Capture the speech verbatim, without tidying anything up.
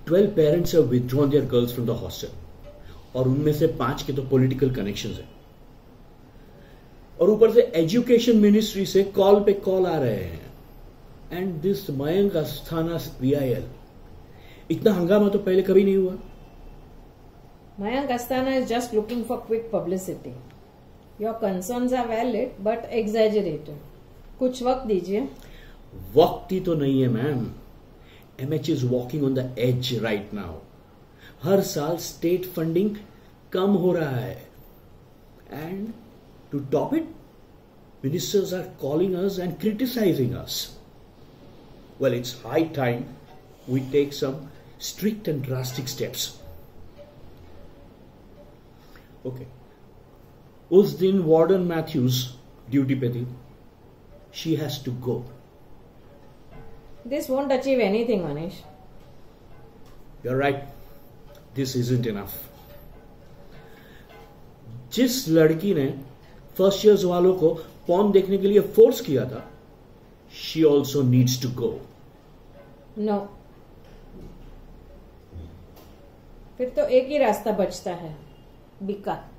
Twelve parents have withdrawn their girls from the hostel, और उनमें से पांच के तो पॉलिटिकल कनेक्शंस है, और ऊपर से एजुकेशन मिनिस्ट्री से कॉल पे कॉल आ रहे हैं। And this Mayank Asthana V I L, इतना हंगामा तो पहले कभी नहीं हुआ। Mayank Asthana is just looking for quick publicity. Your concerns are valid but exaggerated. कुछ वक्त दीजिए। वक्त ही तो नहीं है ma'am. MH is walking on the edge right now. हर साल स्टेट फंडिंग कम हो रहा है, and to top it ministers are calling us and criticizing us. Well, it's high time we take some strict and drastic steps. Okay, उस दिन warden Matthews duty पे थी। She has to go. This won't achieve anything, Manish. You're right. This isn't enough. जिस लड़की ने first years वालों को porn देखने के लिए फोर्स किया था, she also needs to go. No. फिर तो एक ही रास्ता बचता है, बिका।